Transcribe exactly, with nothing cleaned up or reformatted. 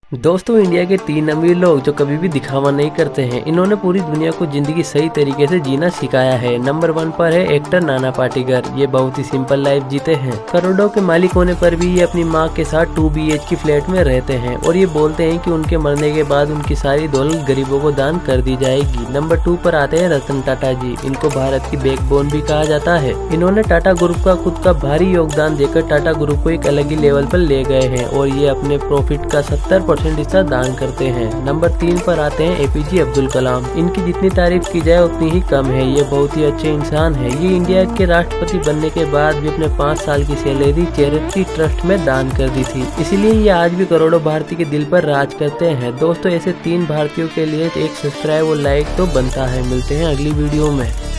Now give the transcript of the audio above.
दोस्तों, इंडिया के तीन अमीर लोग जो कभी भी दिखावा नहीं करते हैं, इन्होंने पूरी दुनिया को जिंदगी सही तरीके से जीना सिखाया है। नंबर वन पर है एक्टर नाना पाटेकर। ये बहुत ही सिंपल लाइफ जीते हैं। करोड़ों के मालिक होने पर भी ये अपनी माँ के साथ टू बी एच की फ्लैट में रहते हैं और ये बोलते हैं कि उनके मरने के बाद उनकी सारी दौलत गरीबों को दान कर दी जाएगी। नंबर टू पर आते हैं रतन टाटा जी। इनको भारत की बैकबोन भी कहा जाता है। इन्होंने टाटा ग्रुप का खुद का भारी योगदान देकर टाटा ग्रुप को एक अलग ही लेवल पर ले गए हैं और ये अपने प्रॉफिट का सत्तर परसेंट हिस्सा दान करते हैं। नंबर तीन पर आते हैं ए पी जे अब्दुल कलाम। इनकी जितनी तारीफ की जाए उतनी ही कम है। ये बहुत ही अच्छे इंसान है। ये इंडिया के राष्ट्रपति बनने के बाद भी अपने पाँच साल की सैलरी चैरिटी ट्रस्ट में दान कर दी थी। इसीलिए ये आज भी करोड़ों भारतीय के दिल पर राज करते हैं। दोस्तों, ऐसे तीन भारतीयों के लिए एक सब्सक्राइब और लाइक तो बनता है। मिलते हैं अगली वीडियो में।